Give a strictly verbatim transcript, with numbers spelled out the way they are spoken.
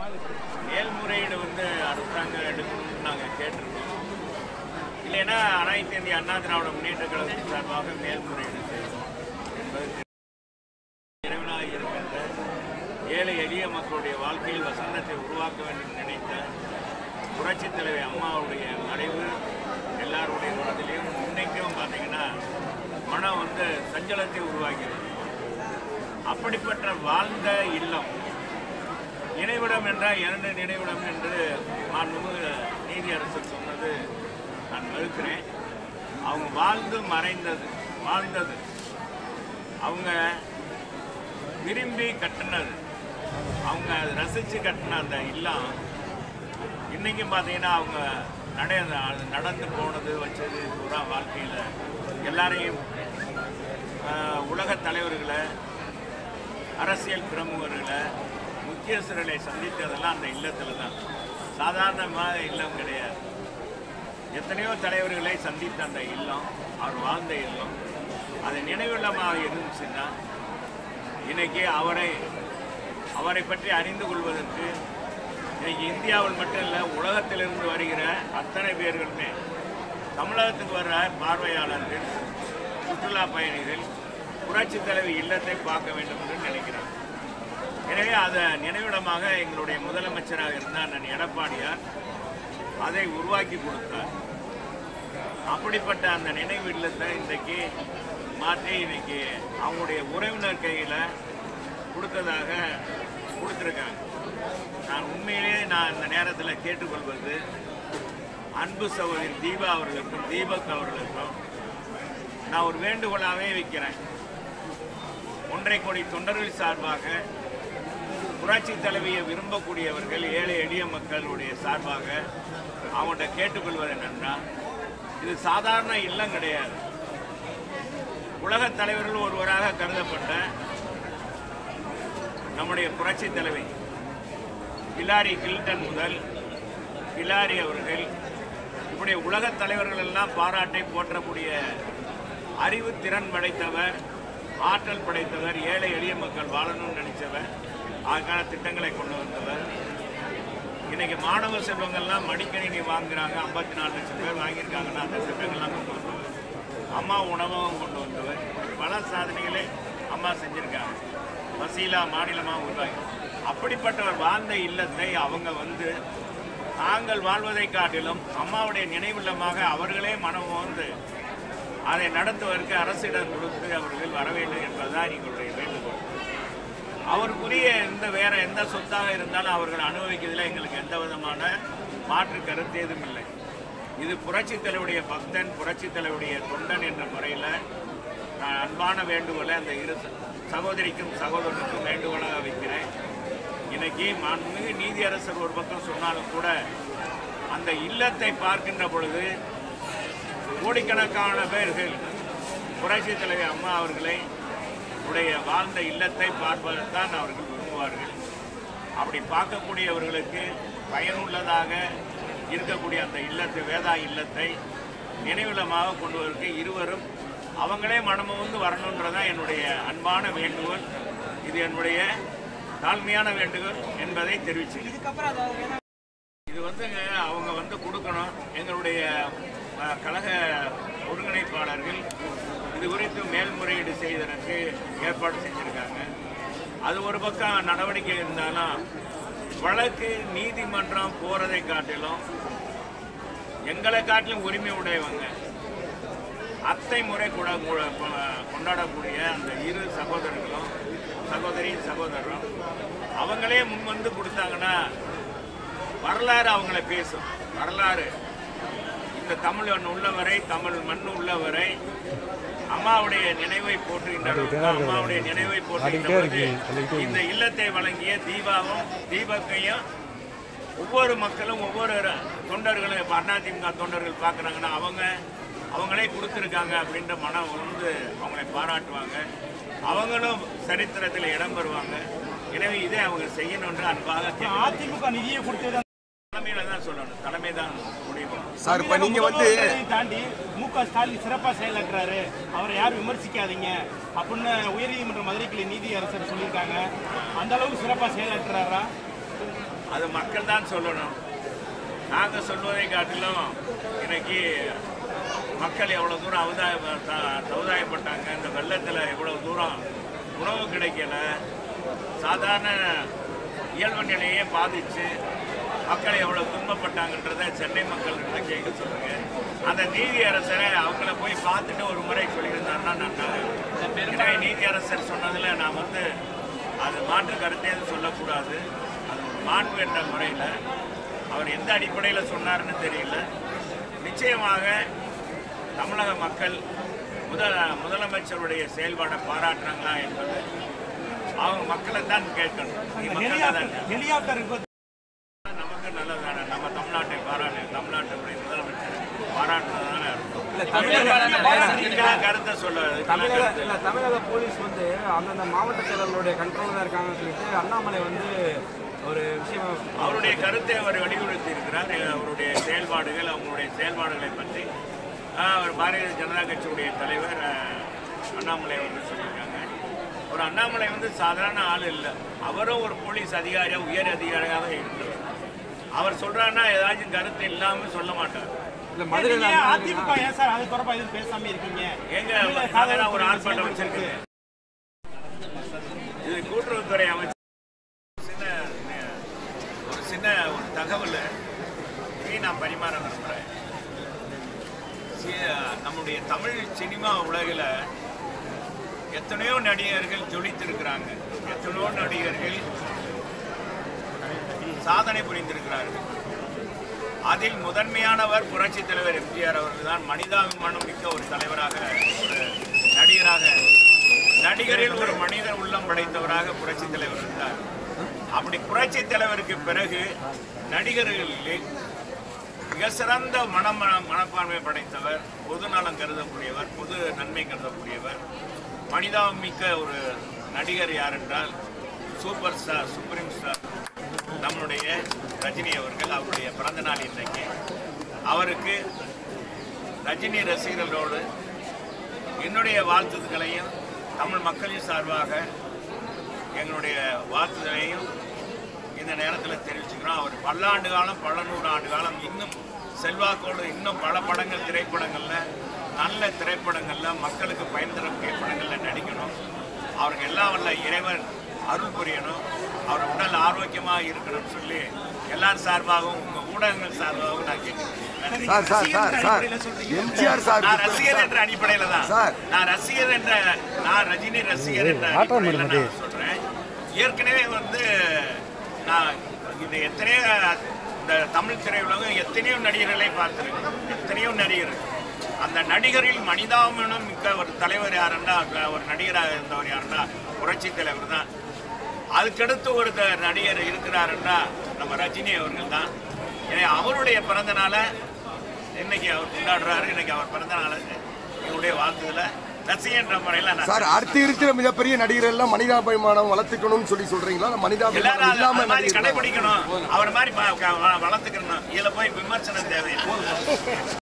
மேல்முறையீடு வந்து அரசாங்கம் எடுக்கணும்னு நாங்கள் கேட்டிருக்கோம். இல்லைன்னா அனைத்து இந்திய அண்ணா திராவிட முன்னேற்ற கழகத்தின் சார்பாக மேல்முறையீடு செய்வோம் என்பது இறைவனாக இருக்கின்ற ஏழை எளிய மக்களுடைய வாழ்க்கையில் வசந்தத்தை உருவாக்க வேண்டும் நினைத்த புரட்சித் தலைவர் அம்மாவுடைய மறைவு எல்லாருடைய மனதிலையும் இன்னைக்கும் பார்த்தீங்கன்னா மனம் வந்து சஞ்சலத்தை உருவாகிறது. அப்படிப்பட்ட வாழ்ந்த இல்லம் நினைவிடம் என்றால் இரண்டு நினைவிடம் என்று மாண்புமிகு நீதியரசர் சொன்னது நான் மறுக்கிறேன். அவங்க வாழ்ந்து மறைந்தது வாழ்ந்தது அவங்க விரும்பி கட்டினது, அவங்க ரசித்து கட்டின அந்த இல்லம் இன்றைக்கும் பார்த்தீங்கன்னா அவங்க நடை நடந்து போனது வச்சது பூரா வாழ்க்கையில் எல்லாரையும் உலக தலைவர்களை அரசியல் பிரமுகர்களை முக்கியஸ்தர்களை சந்தித்ததெல்லாம் அந்த இல்லத்தில் தான். சாதாரணமாக இல்லம் கிடையாது. எத்தனையோ தலைவர்களை சந்தித்த அந்த இல்லம் அவர் வாழ்ந்த இல்லம் அது நினைவில்லமாக இருந்துச்சுன்னா இன்னைக்கு அவரை அவரை பற்றி அறிந்து கொள்வதற்கு இன்னைக்கு இந்தியாவில் மட்டும் இல்லை உலகத்திலிருந்து வருகிற அத்தனை பேர்களுமே தமிழகத்துக்கு வர்ற பார்வையாளர்கள் சுற்றுலா பயணிகள் புரட்சி தலைவி இல்லத்தை பார்க்க வேண்டும் என்று நினைக்கிறார். எனவே அதை நினைவிடமாக எங்களுடைய முதலமைச்சராக இருந்தார் அண்ணன் எடப்பாடியார் அதை உருவாக்கி கொடுத்தார். அப்படிப்பட்ட அந்த நினைவு இல்லத்தை இன்றைக்கு மாற்றி இன்னைக்கு அவங்களுடைய உறவினர் கையில் கொடுத்ததாக கொடுத்துருக்காங்க. நான் உண்மையிலேயே நான் இந்த நேரத்தில் கேட்டுக்கொள்வது அன்பு சகோதரி தீபா அவர்களுக்கும் தீபக் அவர்களுக்கும் நான் ஒரு வேண்டுகோளாகவே வைக்கிறேன். ஒன்றரை கோடி தொண்டர்கள் சார்பாக புரட்சி தலைவியை விரும்பக்கூடியவர்கள் ஏழை எளிய மக்களுடைய சார்பாக அவங்கள்ட்ட கேட்டுக்கொள்வது என்னென்னா இது சாதாரண இல்லம் கிடையாது. உலக தலைவர்கள் ஒருவராக கருதப்பட்ட நம்முடைய புரட்சி தலைவி ஹிலாரி கிளின்டன் முதல் ஹிலாரி அவர்கள் இப்படி உலக தலைவர்கள் எல்லாம் பாராட்டை போற்றக்கூடிய அறிவு திறன் படைத்தவர், ஆற்றல் படைத்தவர், ஏழை எளிய மக்கள் வாழணும்னு நினைச்சவர், அதுக்கான திட்டங்களை கொண்டு வந்தவர். இன்னைக்கு மாணவ செல்வங்கள்லாம் மடிக்கணினி வாங்குறாங்க, ஐம்பத்தி நாலு லட்சம் பேர் வாங்கியிருக்காங்கன்னா அந்த திட்டங்கள்லாம் கொண்டு வந்தவர். அம்மா உணவகம் கொண்டு வந்தவர். பல சாதனைகளை அம்மா செஞ்சுருக்காங்க. வசீலா மாநிலமாக உருவாகி அப்படிப்பட்டவர் வாழ்ந்த இல்லத்தை அவங்க வந்து தாங்கள் வாழ்வதை காட்டிலும் அம்மாவுடைய நினைவில்லமாக அவர்களே மனம் வந்து அதை நடத்துவதற்கு அரசிடம் கொடுத்து அவர்கள் வர வேண்டும் என்பதுதான் எங்களுடைய வேண்டுகோள். அவருக்குரிய எந்த வேற எந்த சொத்தாக இருந்தாலும் அவர்கள் அனுபவிக்கிறதுல எங்களுக்கு எந்த விதமான மாற்று கருத்து ஏதும் இல்லை. இது புரட்சி தலைவருடைய பக்தன், புரட்சி தலைவருடைய தொண்டன் என்ற முறையில் நான் அன்பான வேண்டுகோளை அந்த இரு சகோதரிக்கும் சகோதரனுக்கும் வேண்டுகோளாக வைக்கிறேன். இன்னைக்கு மாண்புமிகு நீதியரசர் ஒரு பக்கம் சொன்னாலும் கூட அந்த இல்லத்தை பார்க்கின்ற பொழுது கோடிக்கணக்கான பேர்கள் புரட்சி தலைவி அம்மா அவர்களை உடைய வாழ்ந்த இல்லத்தை பார்ப்பதைத்தான் அவர்கள் விரும்புவார்கள். அப்படி பார்க்கக்கூடியவர்களுக்கு பயனுள்ளதாக இருக்கக்கூடிய அந்த இல்லத்தை வேதா இல்லத்தை நினைவில்லமாக கொண்டு வருவதற்கு இருவரும் அவங்களே மனமு வந்து வரணுன்றதான் என்னுடைய அன்பான வேண்டுகோள். இது என்னுடைய தாழ்மையான வேண்டுகோள் என்பதை தெரிவிச்சு இது வந்துங்க அவங்க வந்து கொடுக்கணும். எங்களுடைய கழக ஒருங்கிணைப்பாளர்கள் இது குறித்து மேல்முறையீடு செய்வதற்கு ஏற்பாடு செஞ்சுருக்காங்க. அது ஒரு பக்கம் நடவடிக்கை இருந்தாலும் வழக்கு நீதிமன்றம் போகிறதை காட்டிலும் எங்களை காட்டிலும் உரிமை உடையவங்க அத்தை முறை கூட கொண்டாடக்கூடிய அந்த இரு சகோதரர்களும் சகோதரி சகோதரரும் அவங்களே முன் வந்து கொடுத்தாங்கன்னா வரலாறு அவங்கள பேசும். வரலாறு இந்த தமிழ் உள்ளவரை, தமிழ் மண் உள்ளவரை அம்மாவுடைய நினைவை போற்றுகின்ற அம்மாவுடைய நினைவை போற்றுகின்ற இந்த இல்லத்தை வழங்கிய தீபாவும் தீபக்கையும் ஒவ்வொரு மக்களும் ஒவ்வொரு தொண்டர்களும் அதிமுக தொண்டர்கள் பார்க்குறாங்கன்னா அவங்க அவங்களே கொடுத்துருக்காங்க அப்படின்ற மனம் வந்து அவங்களை பாராட்டுவாங்க. அவங்களும் சரித்திரத்தில் இடம் பெறுவாங்க. எனவே இதை அவங்க செய்யணும்னு அன்பாக அதிமுக நிதியை கொடுத்தது தலைமையில தான் சொல்லணும். தலைமை தான் முடிவு. சார் இப்போ நீங்க வந்து தாண்டி மு க ஸ்டாலின் சிறப்பாக செயலாற்றுறாரு, அவரை யாரும் விமர்சிக்காதீங்க அப்படின்னு உயர்நீதிமன்ற மதுரை கிளை நீதி அரசர் சொல்லியிருக்காங்க. அந்த அளவுக்கு சிறப்பாக செயலாற்றுறாரா? அது மக்கள் தான் சொல்லணும். நாங்கள் சொல்வதை காட்டிலும் இன்னைக்கு மக்கள் எவ்வளோ தூரம் அவதாய சமுதாயப்பட்டாங்க. இந்த வெள்ளத்தில் எவ்வளோ தூரம் உணவு கிடைக்கல, சாதாரண இயல்பு நிலையே பாதித்து மக்கள் எவ்வளோ துன்பப்பட்டாங்கன்றதை சென்னை மக்கள் கிட்ட கேட்க சொல்லுங்க. அந்த நீதி அரசரை அவங்கள போய் பார்த்துட்டு ஒரு முறை சொல்லியிருந்தாருன்னா நன்றாக. நீதி அரசர் சொன்னதில் நான் வந்து அது மாற்று கருத்தே சொல்லக்கூடாது. அது ஒரு மாண்பு என்ற முறையில் அவர் எந்த அடிப்படையில் சொன்னார்னு தெரியல. நிச்சயமாக தமிழக மக்கள் முதல் முதலமைச்சருடைய செயல்பாடை பாராட்டுறாங்களா என்பது அவங்க மக்களை தான் கேட்கணும். நமக்கு நல்லதான நம்ம தமிழ்நாட்டை பாராட்டு தமிழ்நாட்டுடைய முதலமைச்சர் பாராட்டுறதுனால கருத்தை சொல்லுவாரு. தமிழக போலீஸ் வந்து அந்தந்த மாவட்ட செயலர்களுடைய கண்ட்ரோல் தான் இருக்காங்கன்னு சொல்லிட்டு அண்ணாமலை வந்து ஒரு விஷயம் அவருடைய கருத்தை அவர் வலியுறுத்தி இருக்கிறார். அவருடைய செயல்பாடுகள் அவங்களுடைய செயல்பாடுகளை பற்றி அவர் பாரதிய ஜனதா கட்சியுடைய தலைவர் அண்ணாமலை அவர்கள் சொல்லியிருக்காங்க. ஒரு அண்ணாமலை வந்து சாதாரண ஆள் இல்லை, அவரும் ஒரு போலீஸ் அதிகாரியாக உயர் அதிகாரியாக இருந்தவர். அவர் சொல்றாருன்னா ஏதாச்சும் கருத்து இல்லாமல் சொல்ல மாட்டார். அதிமுக ஏன் சார் அது தொடர்பாக எதுவும் பேசாம இருக்கீங்க? எங்க ஒரு ஆர்ப்பாட்டம் வச்சிருக்கு. இது கூட்டுறவுத்துறை அமைச்சர் சின்ன ஒரு சின்ன ஒரு தகவல் நான் பரிமாற விரும்புகிறேன். நம்முடைய தமிழ் சினிமா உலகில் எத்தனையோ நடிகர்கள் ஜொலித்திருக்கிறாங்க, எத்தனையோ நடிகர்கள் சாதனை புரிந்திருக்கிறார்கள். அதில் முதன்மையானவர் புரட்சித் தலைவர் எம்ஜிஆர் அவர்கள் தான். மனிதாபிமானம் மிக்க ஒரு தலைவராக, ஒரு நடிகராக, நடிகரில் ஒரு மனித உள்ளம் படைத்தவராக புரட்சித் தலைவர் இருந்தார். அப்படி புரட்சித் தலைவருக்கு பிறகு நடிகர்களில் மிக சிறந்த மன மனப்பான்மை படைத்தவர், பொது நலம் கருதக்கூடியவர், பொது நன்மை கருதக்கூடியவர், மனிதாபம் மிக்க ஒரு நடிகர் யார் என்றால் சூப்பர் ஸ்டார், சுப்ரீம் ஸ்டார் நம்முடைய ரஜினி அவர்கள். அவருடைய பிறந்த நாள் இன்றைக்கு. அவருக்கு ரஜினி ரசிகர்களோடு என்னுடைய வாழ்த்துக்களையும் தமிழ் மக்களின் சார்பாக எங்களுடைய வாழ்த்துதலையும் இந்த நேரத்தில் தெரிவிச்சுக்கிறோம். அவர் பல்லாண்டு காலம், பல நூறு ஆண்டு காலம் இன்னும் செல்வாக்கோடு இன்னும் பல படங்கள், திரைப்படங்களில், நல்ல திரைப்படங்களில், மக்களுக்கு பயன் தரக்கூடிய படங்களில் நடிக்கணும். அவருக்கு எல்லாம் வல்ல இறைவன் அருள் புரியணும். அவர் உடல் ஆரோக்கியமாக இருக்கணும்னு சொல்லி எல்லார் சார்பாகவும் உங்கள் ஊடகங்கள் சார்பாகவும் நான் கேட்கிறேன். நான் ரசிகர் என்ற அடிப்படையில் தான் நான் ரசிகர் என்ற நான் ரஜினி ரசிகர் என்ற அடிப்படையில் நான் சொல்கிறேன். ஏற்கனவே வந்து நான் இந்த எத்தனையோ இந்த தமிழ் திரையுலகம் எத்தனையோ நடிகர்களை பார்த்துருக்கேன், எத்தனையோ நடிகர். அந்த நடிகரில் மனிதாபிமானம் மிக்க ஒரு தலைவர் யாருன்னா, ஒரு நடிகராக இருந்தவர் யாருன்னா புரட்சி தலைவர் தான். அதுக்கடுத்து ஒரு நடிகர் இருக்கிறாருன்னா நம்ம ரஜினி அவர்கள் தான். ஏன்னா அவருடைய பிறந்த நாளை இன்னைக்கு அவர் கொண்டாடுறாரு. இன்னைக்கு அவர் பிறந்த நாளை என்னுடைய வாழ்த்துதல ரசிகன்ற முறையில் சார், அடுத்து இருக்கிற மிகப்பெரிய நடிகர் எல்லாம் மனிதாபிமானம் வளர்த்துக்கணும்னு சொல்லி சொல்றீங்களா? மனிதாபிமானம் கடைபிடிக்கணும், அவர் மாதிரி வளர்த்துக்கணும். இதுல போய் விமர்சனம் தேவை.